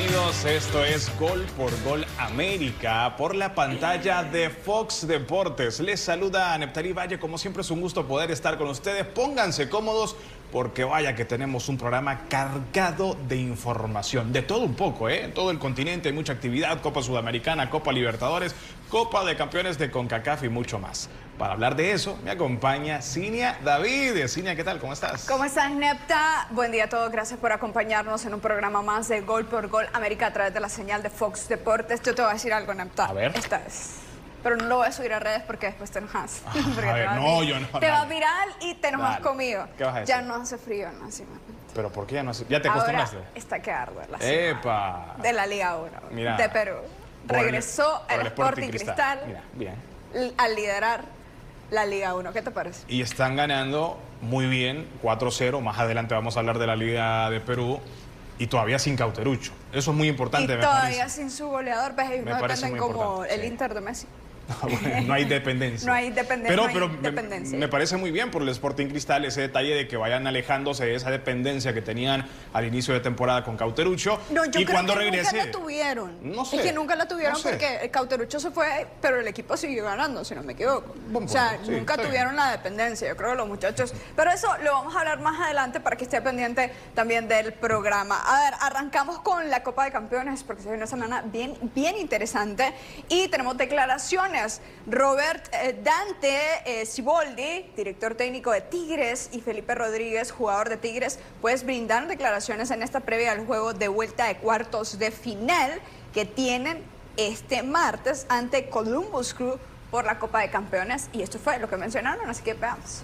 Bienvenidos, esto es Gol por Gol América por la pantalla de Fox Deportes. Les saluda Neptalí Valle, como siempre es un gusto poder estar con ustedes. Pónganse cómodos porque vaya que tenemos un programa cargado de información, de todo un poco, en todo el continente hay mucha actividad, Copa Sudamericana, Copa Libertadores, Copa de Campeones de CONCACAF y mucho más. Para hablar de eso me acompaña Cinia David. Cinia, ¿qué tal? ¿Cómo estás? ¿Cómo estás, Nepta? Buen día a todos. Gracias por acompañarnos en un programa más de Gol por Gol América a través de la señal de Fox Deportes. Yo te voy a decir algo, Nepta. A ver. Esta es. Pero no lo voy a subir a redes porque después te enojas. A ver, no, yo no. Te vas viral y te enojas Dale. conmigo. ¿Qué vas a decir? Ya no hace frío, no así. ¿Pero por qué ya no hace? ¿Ya te Ahora acostumbraste? está que arde la cima ¡Epa! de la Liga 1 Mira, de Perú. Regresó por el Sporting Cristal Mira, bien. al liderar la Liga 1. ¿Qué te parece? Y están ganando muy bien, 4-0. Más adelante vamos a hablar de la Liga de Perú. Y todavía sin Cauterucho. Eso es muy importante, Y me todavía parece. sin su goleador, pues ellos Me no parece dependen muy como importante, el sí. Inter de Messi. No hay dependencia. No hay dependencia. Pero no hay dependencia. me parece muy bien por el Sporting Cristal ese detalle de que vayan alejándose de esa dependencia que tenían al inicio de temporada con Cauterucho. No, yo y creo cuando que regrese, nunca la tuvieron. No sé. Es que nunca la tuvieron No sé. porque el Cauterucho se fue, pero el equipo siguió ganando, si no me equivoco. Buen O sea, punto, sí, nunca está bien. tuvieron la dependencia, yo creo, los muchachos. Pero eso lo vamos a hablar más adelante para que esté pendiente también del programa. A ver, arrancamos con la Copa de Campeones porque se viene una semana bien interesante y tenemos declaraciones. Robert Dante Siboldi, director técnico de Tigres, y Felipe Rodríguez, jugador de Tigres, pues brindaron declaraciones en esta previa al juego de vuelta de cuartos de final que tienen este martes ante Columbus Crew por la Copa de Campeones. Y esto fue lo que mencionaron, así que veamos.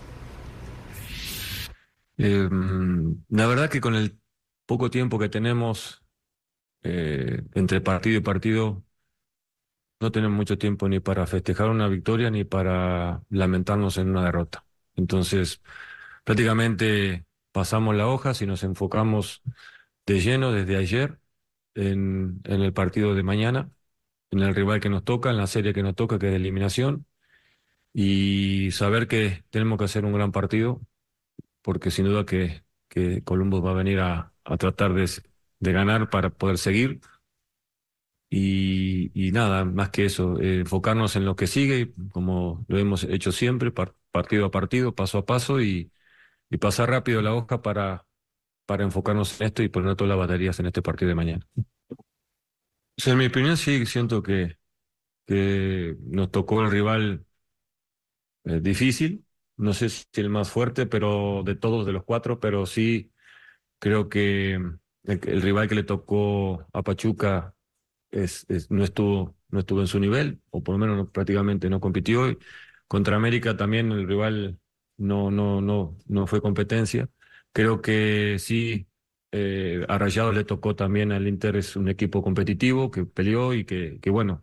La verdad que con el poco tiempo que tenemos entre partido y partido, no tenemos mucho tiempo ni para festejar una victoria ni para lamentarnos en una derrota. Entonces, prácticamente pasamos la hoja si nos enfocamos de lleno desde ayer en el partido de mañana, en el rival que nos toca, en la serie que nos toca, que es de eliminación, y saber que tenemos que hacer un gran partido, porque sin duda que Columbus va a venir a tratar de ganar para poder seguir. Y nada, más que eso, enfocarnos en lo que sigue, como lo hemos hecho siempre, partido a partido, paso a paso, y pasar rápido la hoja para enfocarnos en esto y poner todas las baterías en este partido de mañana. O sea, en mi opinión, sí, siento que nos tocó el rival difícil, no sé si el más fuerte, pero de todos, de los cuatro, pero sí creo que el rival que le tocó a Pachuca no estuvo en su nivel, o por lo menos prácticamente no compitió. Y contra América también el rival no fue competencia. Creo que sí, a Rayados le tocó también al Inter, es un equipo competitivo que peleó y que bueno,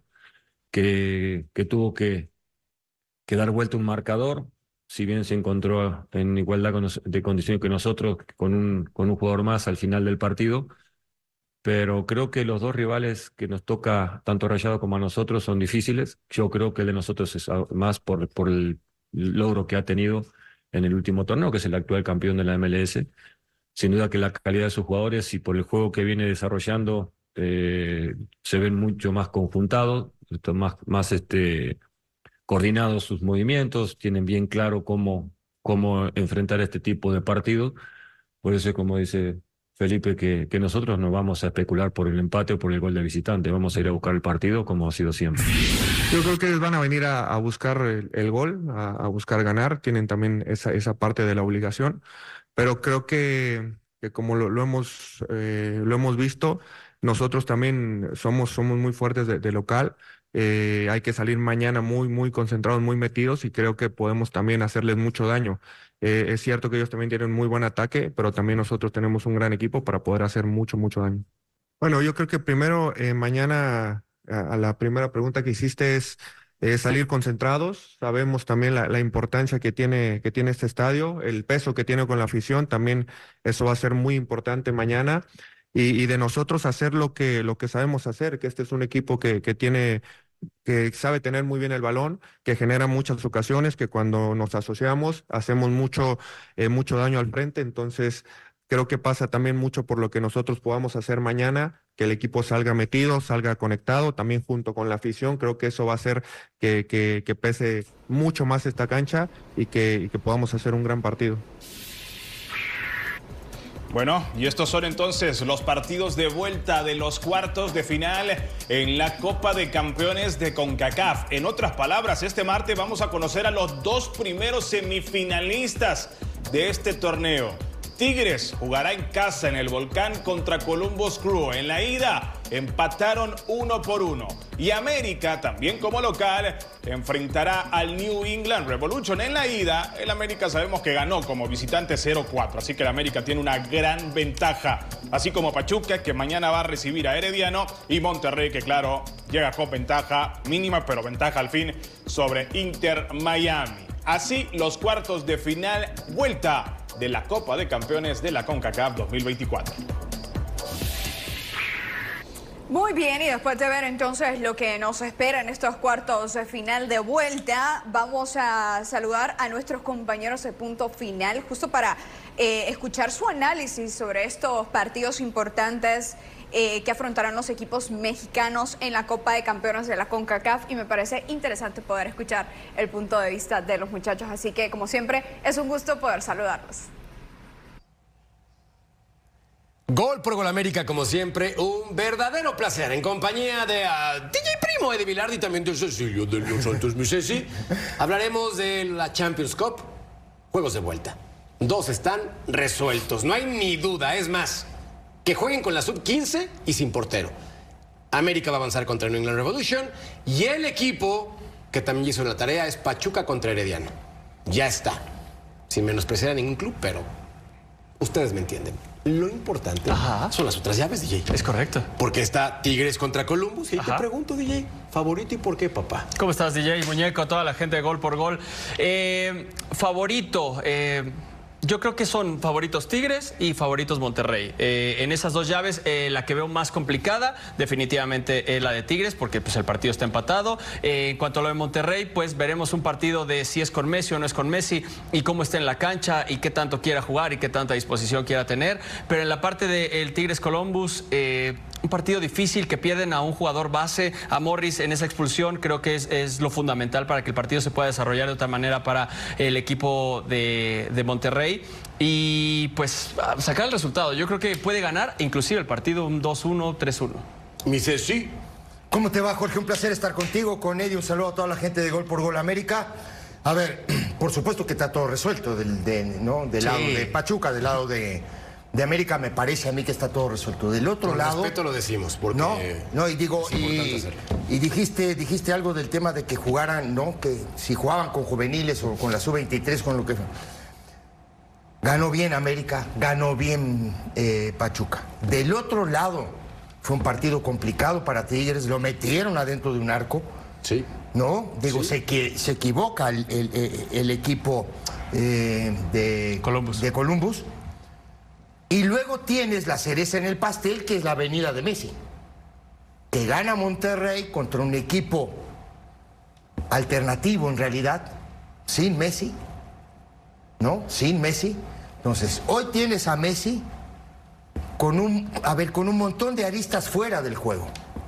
que tuvo que dar vuelta un marcador, si bien se encontró en igualdad de condiciones que nosotros, con un jugador más al final del partido. Pero creo que los dos rivales que nos toca, tanto a Rayados como a nosotros, son difíciles. Yo creo que el de nosotros es más por el logro que ha tenido en el último torneo, que es el actual campeón de la MLS. Sin duda que la calidad de sus jugadores y por el juego que viene desarrollando se ven mucho más conjuntados, más coordinados sus movimientos, tienen bien claro cómo enfrentar este tipo de partidos. Por eso, como dice Felipe, que nosotros no vamos a especular por el empate o por el gol de visitante, vamos a ir a buscar el partido como ha sido siempre. Yo creo que ellos van a venir a buscar el gol, a buscar ganar, tienen también esa parte de la obligación, pero creo que como lo hemos visto, nosotros también somos muy fuertes de local. Hay que salir mañana muy concentrados, muy metidos, y creo que podemos también hacerles mucho daño. Es cierto que ellos también tienen un muy buen ataque, pero también nosotros tenemos un gran equipo para poder hacer mucho daño. Bueno, yo creo que primero, mañana, a la primera pregunta que hiciste es salir concentrados. Sabemos también la importancia que tiene este estadio, el peso que tiene con la afición, también eso va a ser muy importante mañana. Y de nosotros hacer lo que sabemos hacer, que este es un equipo que sabe tener muy bien el balón, que genera muchas ocasiones, que cuando nos asociamos hacemos mucho daño al frente. Entonces creo que pasa también mucho por lo que nosotros podamos hacer mañana, que el equipo salga metido, salga conectado, también junto con la afición. Creo que eso va a hacer que pese mucho más esta cancha y que podamos hacer un gran partido. Bueno, y estos son entonces los partidos de vuelta de los cuartos de final en la Copa de Campeones de CONCACAF. En otras palabras, este martes vamos a conocer a los 2 primeros semifinalistas de este torneo. Tigres jugará en casa en el Volcán contra Columbus Crew. En la ida empataron 1-1. Y América, también como local, enfrentará al New England Revolution. En la ida, el América sabemos que ganó como visitante 0-4. Así que el América tiene una gran ventaja. Así como Pachuca, que mañana va a recibir a Herediano. Y Monterrey, que claro, llega con ventaja mínima, pero ventaja al fin sobre Inter Miami. Así los cuartos de final, vuelta de la Copa de Campeones de la CONCACAF 2024. Muy bien, y después de ver entonces lo que nos espera en estos cuartos de final de vuelta, vamos a saludar a nuestros compañeros de Punto Final, justo para escuchar su análisis sobre estos partidos importantes que afrontarán los equipos mexicanos en la Copa de Campeones de la CONCACAF, y me parece interesante poder escuchar el punto de vista de los muchachos, así que como siempre es un gusto poder saludarlos. Gol por Gol América, como siempre, un verdadero placer en compañía de DJ Primo, Eddie Vilardi y también de Cecilio de los Santos, mi Ceci. Hablaremos de la Champions Cup, juegos de vuelta. 2 están resueltos, no hay ni duda, es más, que jueguen con la sub-15 y sin portero. América va a avanzar contra New England Revolution y el equipo que también hizo la tarea es Pachuca contra Herediano. Ya está, sin menospreciar a ningún club, pero ustedes me entienden. Lo importante son las otras llaves, DJ. Es correcto. Porque está Tigres contra Columbus. Y te pregunto, DJ, ¿favorito y por qué, papá? ¿Cómo estás, DJ Muñeco? Toda la gente de Gol por Gol. Favorito. Yo creo que son favoritos Tigres y favoritos Monterrey. En esas 2 llaves, la que veo más complicada definitivamente es la de Tigres, porque pues, el partido está empatado. En cuanto a lo de Monterrey, pues veremos un partido de si es con Messi o no es con Messi, y cómo está en la cancha, y qué tanto quiera jugar, y qué tanta disposición quiera tener. Pero en la parte del Tigres Columbus, un partido difícil, que pierden a un jugador base, a Morris en esa expulsión. Creo que es lo fundamental para que el partido se pueda desarrollar de otra manera para el equipo de Monterrey. Y pues sacar el resultado. Yo creo que puede ganar inclusive el partido un 2-1, 3-1. Mi Ceci. ¿Cómo te va, Jorge? Un placer estar contigo, con Eddie. Un saludo a toda la gente de Gol por Gol América. A ver, por supuesto que está todo resuelto del lado de Pachuca, del lado de América. Me parece a mí que está todo resuelto. Del otro lado... Con respeto lo decimos, porque... No, y digo... Y dijiste algo del tema de que jugaran, ¿no? Que si jugaban con juveniles o con la sub-23, con lo que... Ganó bien América, ganó bien Pachuca. Del otro lado, fue un partido complicado para Tigres, lo metieron adentro de un arco. Sí. ¿No? Digo, sí. se equivoca el equipo de Columbus. Y luego tienes la cereza en el pastel, que es la venida de Messi. Que gana Monterrey contra un equipo alternativo en realidad, sin Messi. ¿No? Sin Messi. Entonces, hoy tienes a Messi con un montón de aristas fuera del juego.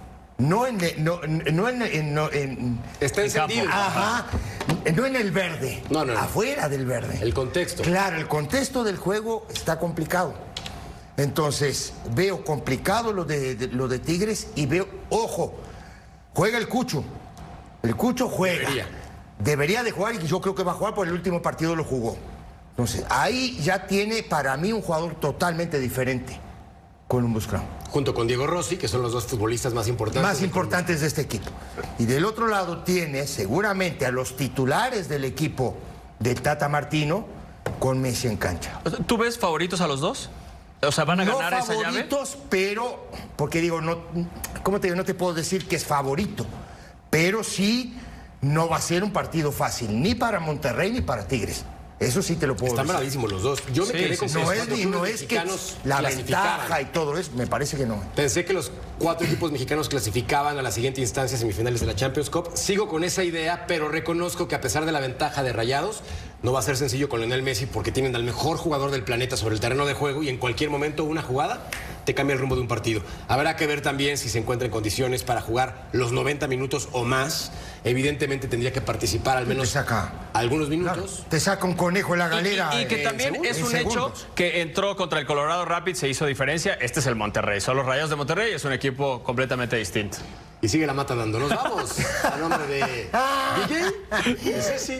Está encendido. Ajá. No en el verde. No. Afuera del verde. El contexto. Claro, el contexto del juego está complicado. Entonces, veo complicado lo de Tigres y veo, ojo, juega el Cucho. El Cucho juega. Debería de jugar, y yo creo que va a jugar, porque el último partido lo jugó. Entonces, ahí ya tiene para mí un jugador totalmente diferente, Columbus Crew. Junto con Diego Rossi, que son los 2 futbolistas más importantes. De este equipo. Y del otro lado tiene seguramente a los titulares del equipo de Tata Martino con Messi en cancha. ¿Tú ves favoritos a los 2? O sea, ¿van a ganar esa llave? No favoritos, pero... Porque digo, ¿cómo te digo? No te puedo decir que es favorito. Pero sí, no va a ser un partido fácil, ni para Monterrey ni para Tigres. Eso sí te lo puedo decir. Están bravísimos los 2. Yo me quedé con no es que la ventaja y todo eso, me parece que no. Pensé que los 4 equipos mexicanos clasificaban a la siguiente instancia, semifinales de la Champions Cup. Sigo con esa idea, pero reconozco que a pesar de la ventaja de Rayados, no va a ser sencillo con Lionel Messi, porque tienen al mejor jugador del planeta sobre el terreno de juego, y en cualquier momento una jugada te cambia el rumbo de un partido. Habrá que ver también si se encuentra en condiciones para jugar los 90 minutos o más. Evidentemente tendría que participar al menos algunos minutos. Claro, te saca un conejo en la galera. Y que también es un hecho que entró contra el Colorado Rapids, se hizo diferencia. Este es el Monterrey, son los Rayados de Monterrey, es un equipo completamente distinto. Y sigue la mata dando. Nos vamos a nombre de DJ, de Ceci.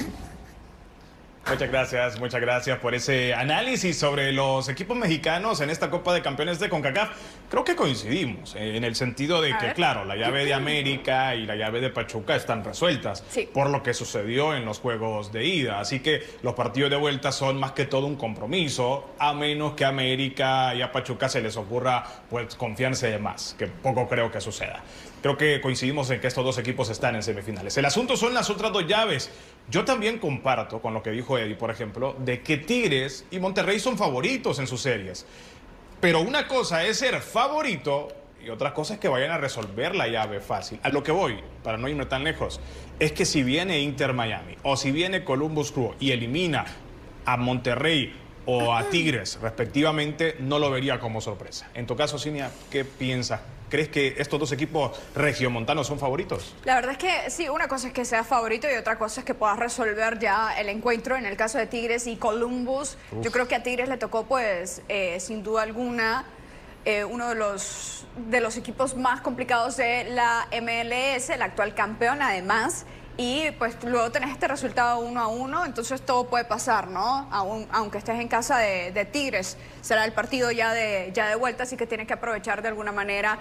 Muchas gracias por ese análisis sobre los equipos mexicanos en esta Copa de Campeones de CONCACAF. Creo que coincidimos en el sentido de que, claro, la llave de América y la llave de Pachuca están resueltas por lo que sucedió en los juegos de ida. Así que los partidos de vuelta son más que todo un compromiso, a menos que a América y a Pachuca se les ocurra pues confiarse más, que poco creo que suceda. Creo que coincidimos en que estos dos equipos están en semifinales. El asunto son las otras dos llaves. Yo también comparto con lo que dijo Eddie, por ejemplo, de que Tigres y Monterrey son favoritos en sus series. Pero una cosa es ser favorito y otra cosa es que vayan a resolver la llave fácil. A lo que voy, para no irme tan lejos, es que si viene Inter Miami o si viene Columbus Crew y elimina a Monterrey o a Tigres respectivamente, no lo vería como sorpresa. En tu caso, Cinia, ¿qué piensas? ¿Crees que estos dos equipos regiomontanos son favoritos? La verdad es que sí, una cosa es que sea favorito y otra cosa es que puedas resolver ya el encuentro. En el caso de Tigres y Columbus, yo creo que a Tigres le tocó, pues, sin duda alguna, uno de los equipos más complicados de la MLS, el actual campeón además. Y pues luego tenés este resultado 1-1, entonces todo puede pasar, ¿no? Aunque estés en casa de Tigres, será el partido ya de vuelta, así que tiene que aprovechar de alguna manera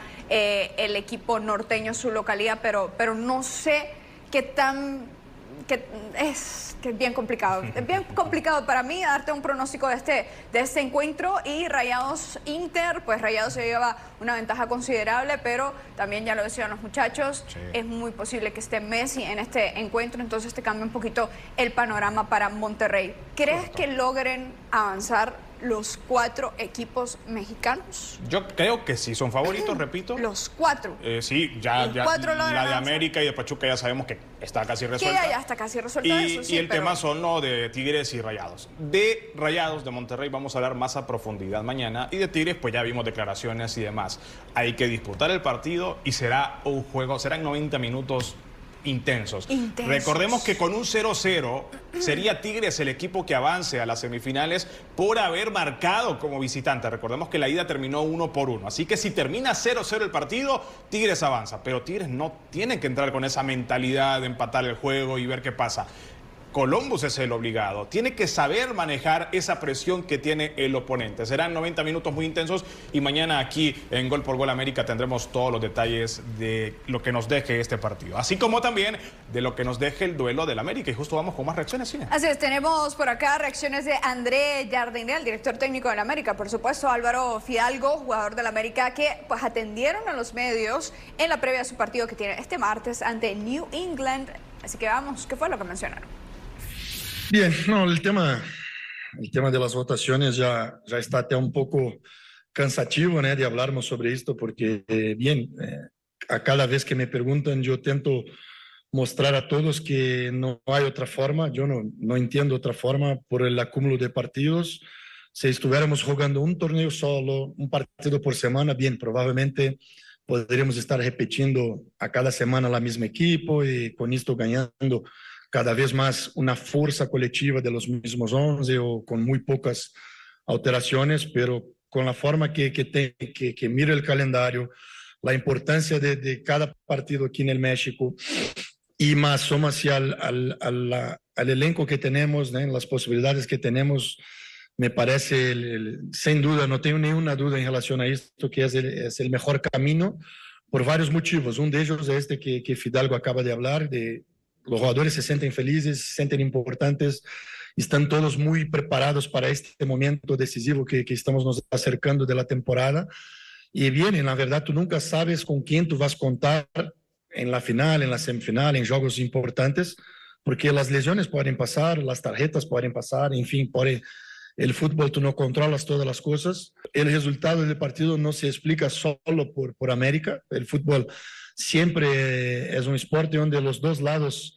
el equipo norteño su localidad, pero no sé qué tan... que es bien complicado. Es bien complicado para mí darte un pronóstico de este encuentro. Y Rayados Inter, pues Rayados se lleva una ventaja considerable, pero también ya lo decían los muchachos, es muy posible que esté Messi en este encuentro, entonces te cambia un poquito el panorama para Monterrey. ¿Crees que logren avanzar los 4 equipos mexicanos? Yo creo que sí, son favoritos, repito. Los 4. Sí, ya la de América y de Pachuca ya sabemos que está casi resuelta. Que ya está casi resuelta eso, sí. Y el tema son lo de Tigres y Rayados. De Rayados, de Monterrey, vamos a hablar más a profundidad mañana. Y de Tigres, pues ya vimos declaraciones y demás. Hay que disputar el partido y será un juego, serán 90 minutos intensos. Recordemos que con un 0-0 sería Tigres el equipo que avance a las semifinales por haber marcado como visitante. Recordemos que la ida terminó 1-1. Así que si termina 0-0 el partido, Tigres avanza. Pero Tigres no tiene que entrar con esa mentalidad de empatar el juego y ver qué pasa. Columbus es el obligado. Tiene que saber manejar esa presión que tiene el oponente. Serán 90 minutos muy intensos y mañana aquí en Gol por Gol América tendremos todos los detalles de lo que nos deje este partido. Así como también de lo que nos deje el duelo del América. Y justo vamos con más reacciones, ¿sí? Así es, tenemos por acá reacciones de André Jardinel, director técnico del América. Por supuesto, Álvaro Fidalgo, jugador del América, que pues atendieron a los medios en la previa de su partido que tiene este martes ante New England. Así que vamos, ¿qué fue lo que mencionaron? Bien, no, el tema de las votaciones ya está até un poco cansativo, ¿no? De hablarmos sobre esto, porque a cada vez que me preguntan yo tento mostrar a todos que no hay otra forma. Yo no entiendo otra forma por el acúmulo de partidos. Si estuviéramos jugando un torneo solo, un partido por semana, bien, probablemente podríamos estar repitiendo a cada semana la misma equipo y con esto ganando cada vez más una fuerza colectiva de los mismos 11 o con muy pocas alteraciones, pero con la forma que mira el calendario, la importancia de cada partido aquí en el México y más suma hacia al elenco que tenemos, ¿no? Las posibilidades que tenemos, me parece, sin duda, no tengo ninguna duda en relación a esto, que es el mejor camino por varios motivos. Un de ellos es este que Fidalgo acaba de hablar, los jugadores se sienten felices, se sienten importantes, están todos muy preparados para este momento decisivo que estamos nos acercando de la temporada. Y bien, en la verdad, tú nunca sabes con quién tú vas a contar en la final, en la semifinal, en juegos importantes, porque las lesiones pueden pasar, las tarjetas pueden pasar, en fin, el fútbol tú no controlas todas las cosas. El resultado del partido no se explica solo por América. El fútbol siempre es un esporte donde los dos lados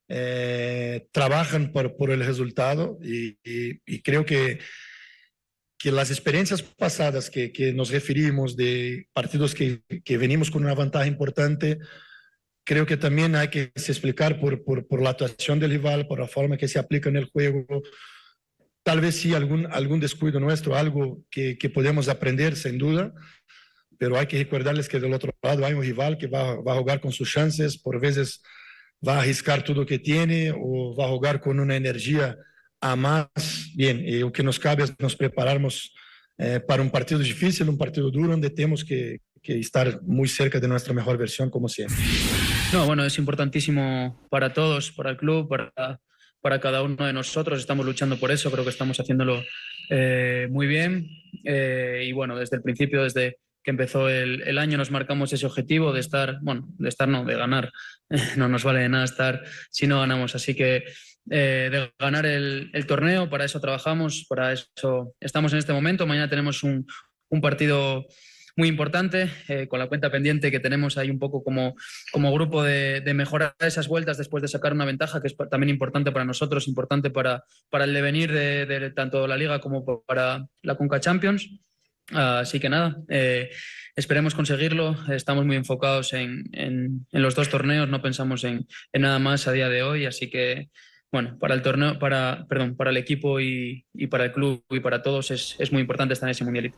trabajan por el resultado y creo que que las experiencias pasadas que nos referimos de partidos que venimos con una ventaja importante, creo que también hay que se explicar por la actuación del rival, por la forma que se aplica en el juego. Tal vez sí algún descuido nuestro, algo que podemos aprender sin duda, pero hay que recordarles que del otro lado hay un rival que va a jugar con sus chances, por veces va a arriscar todo lo que tiene o va a jugar con una energía a más. Bien, lo que nos cabe es nos prepararnos para un partido difícil, un partido duro, donde tenemos que estar muy cerca de nuestra mejor versión, como siempre. No, bueno, es importantísimo para todos, para el club, para cada uno de nosotros. Estamos luchando por eso, creo que estamos haciéndolo muy bien. Y bueno, desde el principio, desde que empezó el año, nos marcamos ese objetivo de estar, bueno, de ganar. No nos vale de nada estar si no ganamos. Así que de ganar el torneo, para eso trabajamos, para eso estamos en este momento. Mañana tenemos un partido muy importante, con la cuenta pendiente que tenemos ahí un poco como grupo de mejorar esas vueltas después de sacar una ventaja, que es también importante para nosotros, importante para el devenir de tanto la Liga como para la Conca Champions. Así que nada, esperemos conseguirlo. Estamos muy enfocados en los dos torneos, no pensamos en nada más a día de hoy, así que bueno, para el torneo, para el equipo y para el club y para todos es muy importante estar en ese mundialito.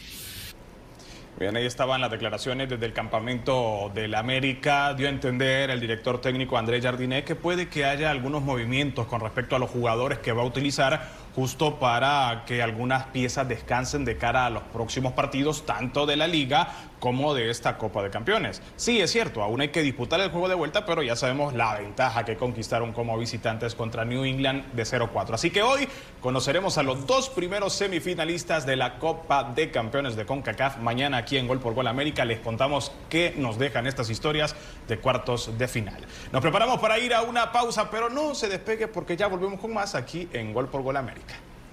Bien, ahí estaban las declaraciones desde el campamento del América. Dio a entender el director técnico Andrés Jardiné que puede que haya algunos movimientos con respecto a los jugadores que va a utilizar, justo para que algunas piezas descansen de cara a los próximos partidos, tanto de la Liga como de esta Copa de Campeones. Sí, es cierto, aún hay que disputar el juego de vuelta, pero ya sabemos la ventaja que conquistaron como visitantes contra New England de 0-4. Así que hoy conoceremos a los dos primeros semifinalistas de la Copa de Campeones de CONCACAF. Mañana aquí en Gol por Gol América les contamos qué nos dejan estas historias de cuartos de final. Nos preparamos para ir a una pausa, pero no se despegue porque ya volvemos con más aquí en Gol por Gol América.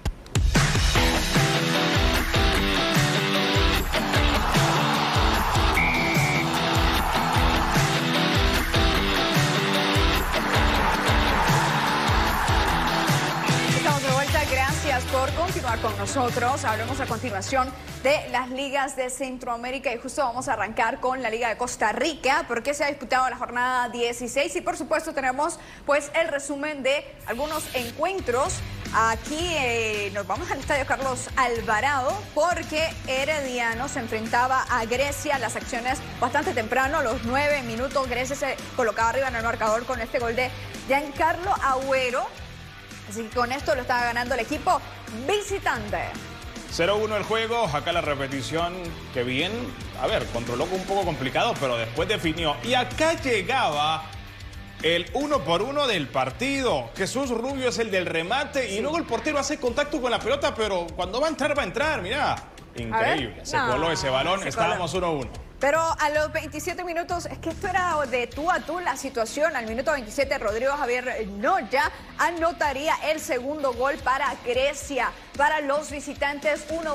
Gracias por continuar con nosotros. Hablemos a continuación de las ligas de Centroamérica y justo vamos a arrancar con la Liga de Costa Rica porque se ha disputado la jornada 16 y por supuesto tenemos pues el resumen de algunos encuentros. Aquí nos vamos al estadio Carlos Alvarado porque Herediano se enfrentaba a Grecia. Las acciones bastante temprano, a los 9 minutos Grecia se colocaba arriba en el marcador con este gol de Giancarlo Agüero. Así que con esto lo estaba ganando el equipo visitante. 0-1 el juego, acá la repetición, que bien, a ver, controló un poco complicado, pero después definió. Y acá llegaba el 1-por-1 del partido. Jesús Rubio es el del remate y luego el portero hace contacto con la pelota, pero cuando va a entrar, mirá. Increíble, se coló ese balón, estábamos 1-1. Pero a los 27 minutos, es que esto era de tú a tú la situación. Al minuto 27, Rodrigo Javier Noya anotaría el segundo gol para Grecia. Para los visitantes, 1-2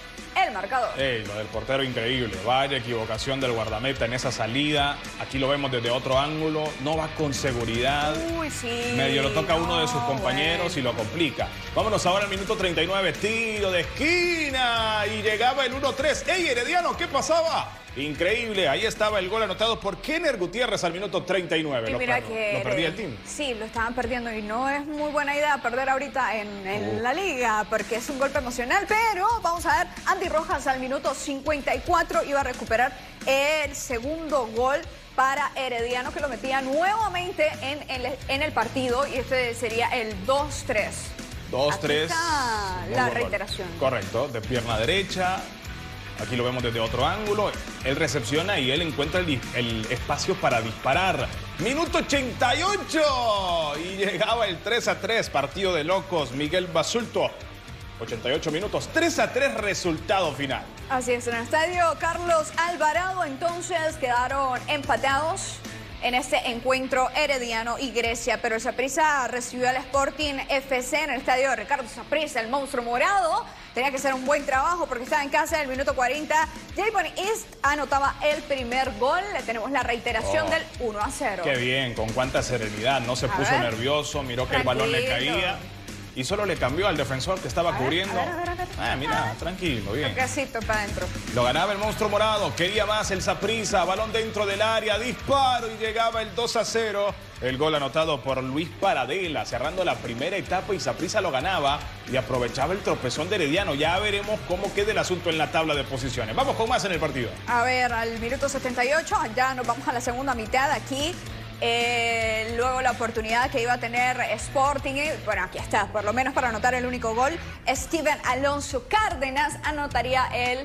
el marcador. Lo del portero increíble. Vaya equivocación del guardameta en esa salida. Aquí lo vemos desde otro ángulo. No va con seguridad. Uy, sí. Medio lo toca uno de sus compañeros y lo complica. Vámonos ahora al minuto 39. Tiro de esquina. Y llegaba el 1-3. ¡Ey, Herediano! ¿Qué pasaba? Increíble, ahí estaba el gol anotado por Kenner Gutiérrez al minuto 39. Y mira que lo perdía el team. Sí, lo estaban perdiendo y no es muy buena idea perder ahorita en la liga porque es un golpe emocional, pero vamos a ver, Andy Rojas al minuto 54 iba a recuperar el segundo gol para Herediano que lo metía nuevamente en el partido y este sería el 2-3. 2-3. La reiteración. Correcto, de pierna derecha. Aquí lo vemos desde otro ángulo. Él recepciona y él encuentra el espacio para disparar. Minuto 88. Y llegaba el 3-3. Partido de locos. Miguel Basulto. 88 minutos. 3-3 resultado final. Así es. En el estadio Carlos Alvarado entonces quedaron empatados en este encuentro Herediano y Grecia. Pero el Saprissa recibió al Sporting FC en el estadio de Ricardo Saprissa, el monstruo morado. Tenía que hacer un buen trabajo porque estaba en casa en el minuto 40. Javon East anotaba el primer gol. Le tenemos la reiteración del 1-0. Qué bien, con cuánta serenidad. No se puso nervioso, miró que el balón le caía. y solo le cambió al defensor que estaba cubriendo. A ver. Mira, tranquilo, bien. Toquecito para adentro. Lo ganaba el monstruo morado, quería más el Saprissa, balón dentro del área, disparo y llegaba el 2-0. El gol anotado por Luis Paradela, cerrando la primera etapa y Saprissa lo ganaba y aprovechaba el tropezón de Herediano. Ya veremos cómo queda el asunto en la tabla de posiciones. Vamos con más en el partido. A ver, al minuto 78, ya nos vamos a la segunda mitad aquí. Luego la oportunidad que iba a tener Sporting, bueno, aquí está, por lo menos para anotar el único gol, Steven Alonso Cárdenas anotaría el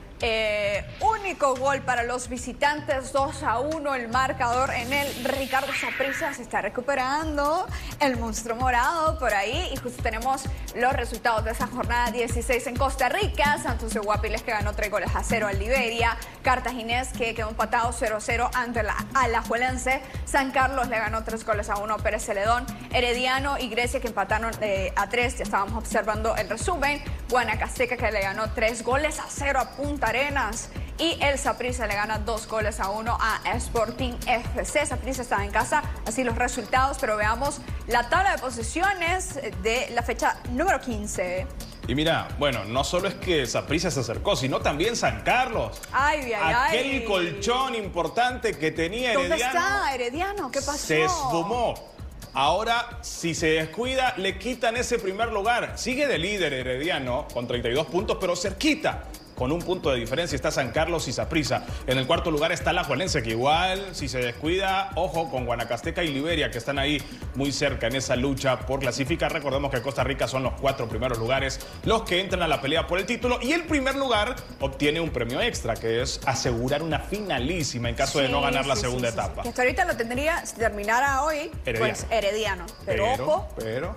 único gol para los visitantes, 2-1 el marcador en el Ricardo Saprissa. Se está recuperando el monstruo morado por ahí y justo tenemos los resultados de esa jornada 16 en Costa Rica. Santos de Guapiles que ganó 3-0 al Liberia, Cartaginés que quedó empatado 0-0 ante la Alajuelense, San Carlos le ganó 3-1 a Pérez Celedón, Herediano y Grecia que empataron a 3, ya estábamos observando el resumen, Guanacasteca que le ganó 3-0 a Punta Arenas y el Saprissa le gana 2-1 a Sporting FC. Saprissa estaba en casa, así los resultados, pero veamos la tabla de posiciones de la fecha número 15. Y mira, bueno, no solo es que Saprissa se acercó, sino también San Carlos. Aquel colchón importante que tenía Herediano. ¿Dónde está Herediano? ¿Qué pasó? Se esfumó. Ahora, si se descuida, le quitan ese primer lugar. Sigue de líder Herediano con 32 puntos, pero cerquita. Con un punto de diferencia está San Carlos y Saprissa. En el cuarto lugar está la Alajuelense, que igual, si se descuida, ojo con Guanacasteca y Liberia, que están ahí muy cerca en esa lucha por clasificar. Recordemos que Costa Rica son los 4 primeros lugares los que entran a la pelea por el título. Y el primer lugar obtiene un premio extra, que es asegurar una finalísima en caso de no ganar la segunda etapa. Que hasta ahorita lo tendría, si terminara hoy, pues Herediano. Pero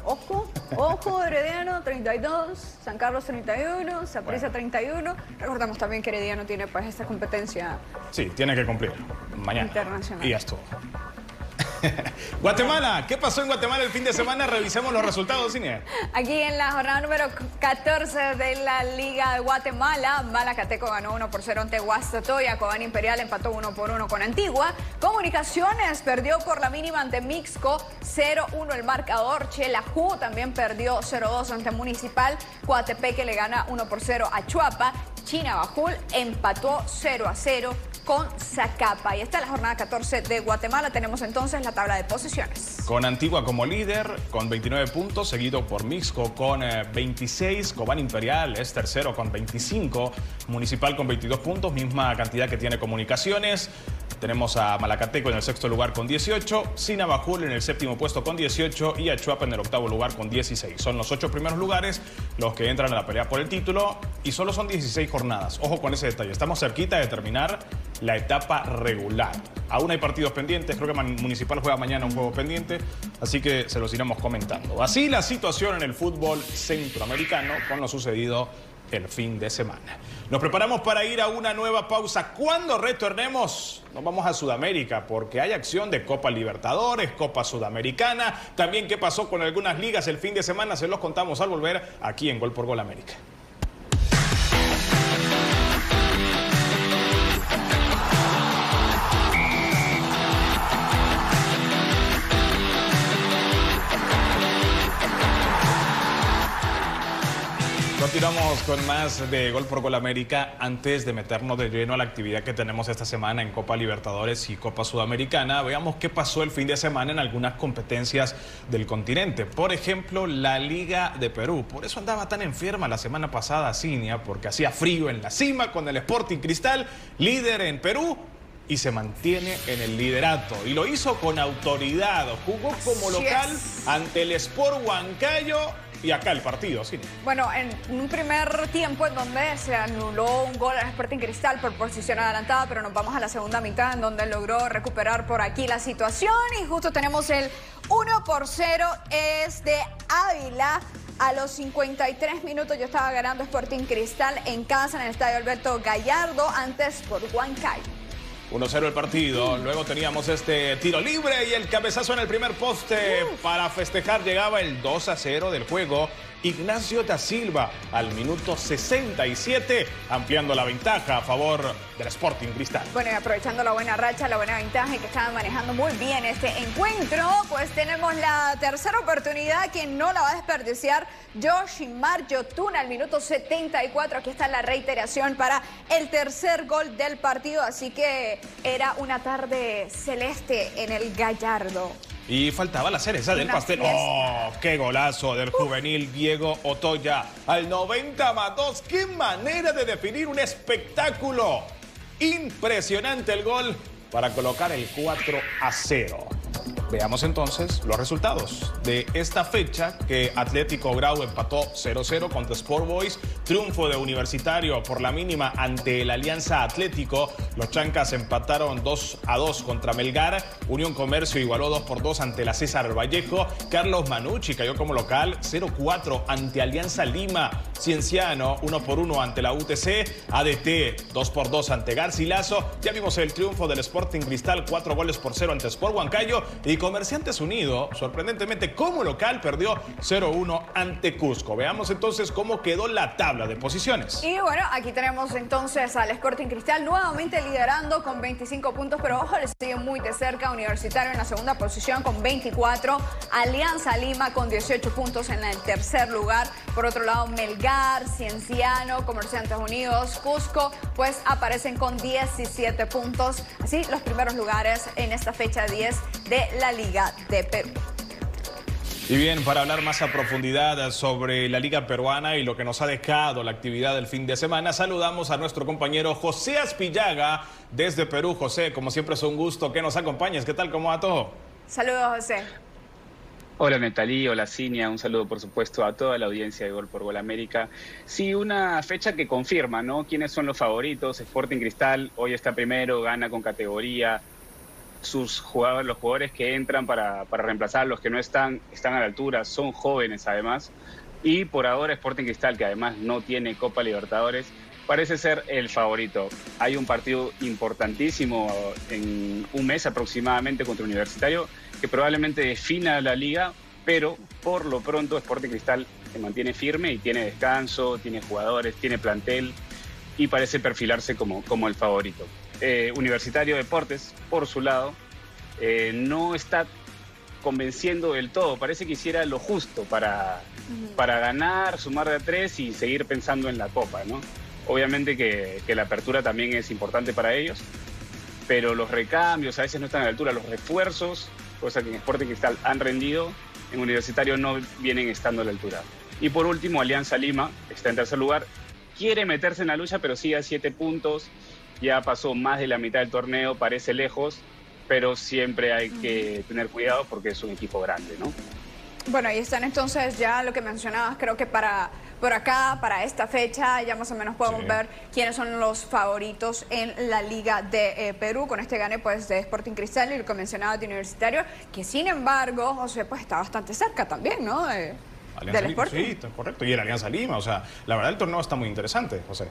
ojo, Herediano 32, San Carlos 31, Saprissa 31. Recordamos también que Herediano tiene pues esta competencia. Sí, tiene que cumplir mañana. Internacional. Y ya estuvo. Guatemala, ¿qué pasó en Guatemala el fin de semana? Revisemos los resultados, Cine. Aquí en la jornada número 14 de la Liga de Guatemala, Malacateco ganó 1-0 ante Guastatoya, Cobán Imperial empató 1-1 con Antigua, Comunicaciones perdió por la mínima ante Mixco, 0-1 el marcador, Xelajú también perdió 0-2 ante Municipal, Coatepeque le gana 1-0 a Chuapa, Chinabajul empató 0-0 con Zacapa. Y esta es la jornada 14 de Guatemala. Tenemos entonces la tabla de posiciones. Con Antigua como líder, con 29 puntos, seguido por Mixco con 26. Cobán Imperial es tercero con 25. Municipal con 22 puntos, misma cantidad que tiene Comunicaciones. Tenemos a Malacateco en el sexto lugar con 18, Sinabajul en el séptimo puesto con 18 y a Chuapa en el octavo lugar con 16. Son los 8 primeros lugares los que entran a la pelea por el título y solo son 16 jornadas. Ojo con ese detalle, estamos cerquita de terminar la etapa regular. Aún hay partidos pendientes, creo que Municipal juega mañana un juego pendiente, así que se los iremos comentando. Así la situación en el fútbol centroamericano con lo sucedido el fin de semana. Nos preparamos para ir a una nueva pausa. Cuando retornemos, nos vamos a Sudamérica porque hay acción de Copa Libertadores, Copa Sudamericana. También qué pasó con algunas ligas el fin de semana, se los contamos al volver aquí en Gol por Gol América. Continuamos con más de Gol por Gol América. Antes de meternos de lleno a la actividad que tenemos esta semana en Copa Libertadores y Copa Sudamericana, veamos qué pasó el fin de semana en algunas competencias del continente. Por ejemplo, la Liga de Perú. Por eso andaba tan enferma la semana pasada Cinia, porque hacía frío en la cima con el Sporting Cristal, líder en Perú, y se mantiene en el liderato. Y lo hizo con autoridad. Jugó como local ante el Sport Huancayo. Y acá el partido, sí. Bueno, en un primer tiempo en donde se anuló un gol al Sporting Cristal por posición adelantada, pero nos vamos a la segunda mitad en donde logró recuperar por aquí la situación y justo tenemos el 1-0, es de Ávila. A los 53 minutos yo estaba ganando Sporting Cristal en casa en el estadio Alberto Gallardo, antes por Huancayo. 1-0 el partido, luego teníamos este tiro libre y el cabezazo en el primer poste. Para festejar llegaba el 2-0 del juego Ignacio da Silva al minuto 67, ampliando la ventaja a favor del Sporting Cristal. Bueno, y aprovechando la buena racha, la buena ventaja y que estaban manejando muy bien este encuentro, pues tenemos la tercera oportunidad que no la va a desperdiciar Yoshimar Yotun al minuto 74. Aquí está la reiteración para el tercer gol del partido, así que era una tarde celeste en el Gallardo. Y faltaba la cereza del pastel. ¡Oh, qué golazo del juvenil Diego Otoya! Al 90+2. ¡Qué manera de definir un espectáculo! Impresionante el gol para colocar el 4-0. Veamos entonces los resultados de esta fecha, que Atlético Grau empató 0-0 contra Sport Boys, triunfo de Universitario por la mínima ante el Alianza Atlético, los Chancas empataron 2-2 contra Melgar, Unión Comercio igualó 2-2 ante la César Vallejo, Carlos Manucci cayó como local 0-4 ante Alianza Lima, Cienciano 1-1 ante la UTC, ADT 2-2 ante Garcilaso, ya vimos el triunfo del Sporting Cristal 4-0 ante Sport Huancayo, y Comerciantes Unido, sorprendentemente como local, perdió 0-1 ante Cusco. Veamos entonces cómo quedó la tabla de posiciones. Y bueno, aquí tenemos entonces al Sporting Cristal nuevamente liderando con 25 puntos, pero ojo, le sigue muy de cerca Universitario en la segunda posición con 24, Alianza Lima con 18 puntos en el tercer lugar. Por otro lado, Melgar, Cienciano, Comerciantes Unidos, Cusco, pues aparecen con 17 puntos. Así, los primeros lugares en esta fecha 10 de la Liga de Perú. Y bien, para hablar más a profundidad sobre la Liga Peruana y lo que nos ha dejado la actividad del fin de semana, saludamos a nuestro compañero José Aspillaga desde Perú. José, como siempre es un gusto que nos acompañes. ¿Qué tal? ¿Cómo va todo? Saludos, José. Hola Natalie, hola Cinia, un saludo por supuesto a toda la audiencia de Gol por Gol América. Sí, una fecha que confirma, ¿no? ¿Quiénes son los favoritos? Sporting Cristal hoy está primero, gana con categoría. Sus jugadores, los jugadores que entran para reemplazar a los que no están a la altura, son jóvenes además. Y por ahora Sporting Cristal, que además no tiene Copa Libertadores, parece ser el favorito. Hay un partido importantísimo en un mes aproximadamente contra Universitario, que probablemente defina la liga, pero por lo pronto Sporting Cristal se mantiene firme y tiene descanso, tiene jugadores, tiene plantel y parece perfilarse como el favorito. Universitario Deportes, por su lado, no está convenciendo del todo. Parece que hiciera lo justo para ganar, sumar de a 3 y seguir pensando en la Copa, ¿no? Obviamente que la apertura también es importante para ellos, pero los recambios a veces no están a la altura. Los refuerzos, cosa que en Sporting Cristal han rendido, en Universitario no vienen estando a la altura. Y por último, Alianza Lima está en tercer lugar. Quiere meterse en la lucha, pero sigue a 7 puntos. Ya pasó más de la mitad del torneo, parece lejos, pero siempre hay que tener cuidado porque es un equipo grande, ¿no? Bueno, y están entonces ya lo que mencionabas, creo que por acá, para esta fecha, ya más o menos podemos ver quiénes son los favoritos en la Liga de Perú, con este gane pues de Sporting Cristal y lo que mencionaba de Universitario, que sin embargo, José, pues está bastante cerca también, ¿no? Del Sporting. Sí, está correcto, y el Alianza Lima, o sea, la verdad el torneo está muy interesante, José.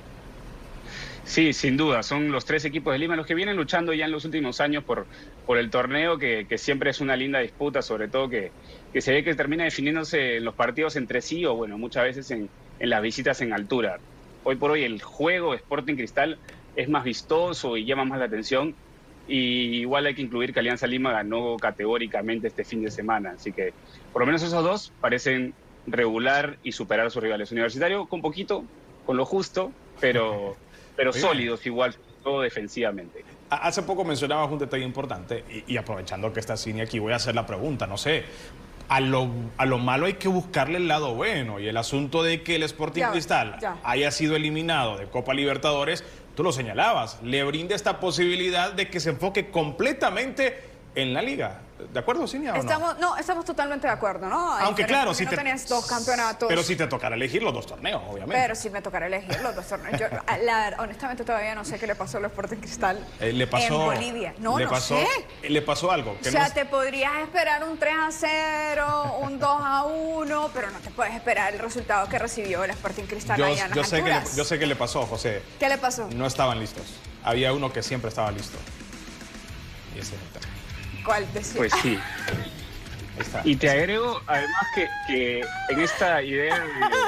Sí, sin duda, son los 3 equipos de Lima los que vienen luchando ya en los últimos años por el torneo, que siempre es una linda disputa, sobre todo que se ve que termina definiéndose en los partidos entre sí o bueno, muchas veces en las visitas en altura. Hoy por hoy el juego de Sporting Cristal es más vistoso y llama más la atención, y igual hay que incluir que Alianza Lima ganó categóricamente este fin de semana, así que por lo menos esos dos parecen regular y superar a sus rivales. Universitario con poquito, con lo justo, pero sólidos igual, todo defensivamente. Hace poco mencionabas un detalle importante y aprovechando que está Cine aquí, voy a hacer la pregunta, no sé, a lo malo hay que buscarle el lado bueno, y el asunto de que el Sporting Cristal haya sido eliminado de Copa Libertadores, tú lo señalabas, le brinda esta posibilidad de que se enfoque completamente en la liga. ¿De acuerdo, Cinia, o no? Estamos totalmente de acuerdo, ¿no? Aunque claro, si no tenías 2 campeonatos. Pero si te tocará elegir los 2 torneos, obviamente. Pero si me tocará elegir los 2 torneos. Yo, honestamente, todavía no sé qué le pasó al Sporting Cristal en Bolivia. No sé. Le pasó algo. O sea, te podrías esperar un 3-0, un 2-1, pero no te puedes esperar el resultado que recibió el Sporting Cristal allá en las alturas. Yo sé qué le pasó, José. ¿Qué le pasó? No estaban listos. Había uno que siempre estaba listo. Y ese es el tema. ¿Cuál decía? Pues sí. Y te agrego, además, que en esta idea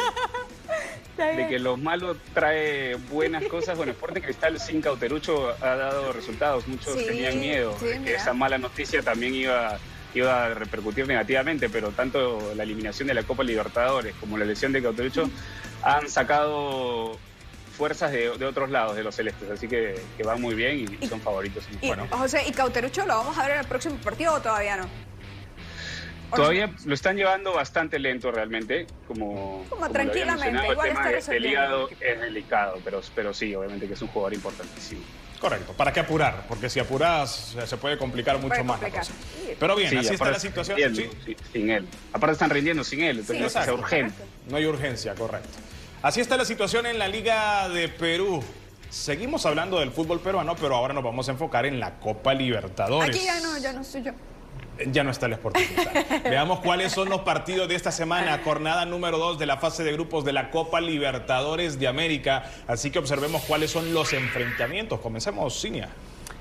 de que lo malo trae buenas cosas, bueno, Sporting Cristal sin Cauterucho ha dado resultados. Muchos tenían miedo de que esa mala noticia también iba a repercutir negativamente, pero tanto la eliminación de la Copa Libertadores como la lesión de Cauterucho han sacado fuerzas de otros lados de los celestes, así que van muy bien y son favoritos. Bueno. José, ¿y Cauterucho lo vamos a ver en el próximo partido o todavía no? Todavía lo están llevando bastante lento realmente, como tranquilamente. Igual el tema del hígado es delicado, pero sí, obviamente que es un jugador importantísimo. Correcto, ¿para qué apurar? Porque si apuras se puede complicar mucho más la cosa. Pero bien, así está la situación. Sin él. Aparte están rindiendo sin él, entonces es urgente. No hay urgencia, correcto. Así está la situación en la Liga de Perú. Seguimos hablando del fútbol peruano, pero ahora nos vamos a enfocar en la Copa Libertadores. Aquí ya no estoy yo. Ya no está el Sporting Cristal. Veamos cuáles son los partidos de esta semana, jornada número 2 de la fase de grupos de la Copa Libertadores de América. Así que observemos cuáles son los enfrentamientos. Comencemos, Cinia.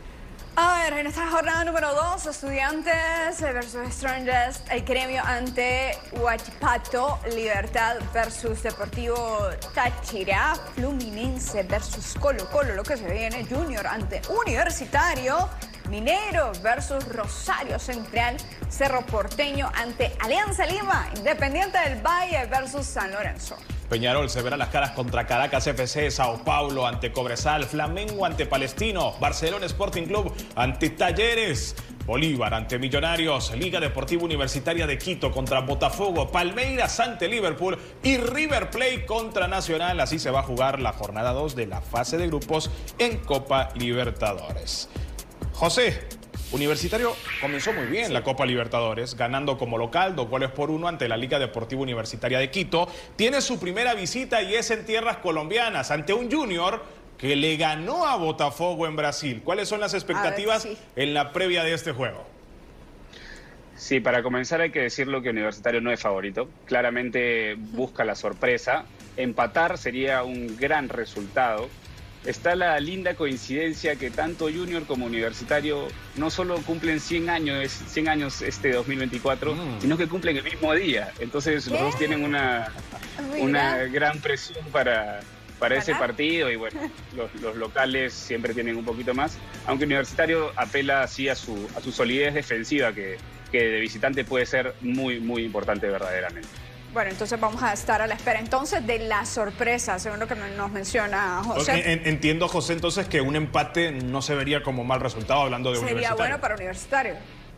A ver, en esta jornada número 2, Estudiantes versus Strangers, el Gremio ante Huachipato, Libertad versus Deportivo Táchira, Fluminense versus Colo-Colo, lo que se viene, Junior ante Universitario, Minero versus Rosario Central, Cerro Porteño ante Alianza Lima, Independiente del Valle versus San Lorenzo. Peñarol se verá las caras contra Caracas FC, Sao Paulo ante Cobresal, Flamengo ante Palestino, Barcelona Sporting Club ante Talleres, Bolívar ante Millonarios, Liga Deportiva Universitaria de Quito contra Botafogo, Palmeiras ante Liverpool y River Plate contra Nacional. Así se va a jugar la jornada 2 de la fase de grupos en Copa Libertadores. José, Universitario comenzó muy bien la Copa Libertadores, ganando como local 2-1 ante la Liga Deportiva Universitaria de Quito. Tiene su primera visita y es en tierras colombianas, ante un Junior que le ganó a Botafogo en Brasil. ¿Cuáles son las expectativas en la previa de este juego? Sí, para comenzar hay que decirlo que Universitario no es favorito. Claramente busca la sorpresa. Empatar sería un gran resultado. Está la linda coincidencia que tanto Junior como Universitario no solo cumplen 100 años este 2024, sino que cumplen el mismo día. Entonces los dos tienen una gran presión para ese partido y bueno, los locales siempre tienen un poquito más, aunque Universitario apela así a su solidez defensiva que de visitante puede ser muy, muy importante verdaderamente. Bueno, entonces vamos a estar a la espera entonces de la sorpresa, según lo que nos menciona José. Entiendo, José, entonces que un empate no se vería como mal resultado hablando de Universitario. Sería bueno para Universitario.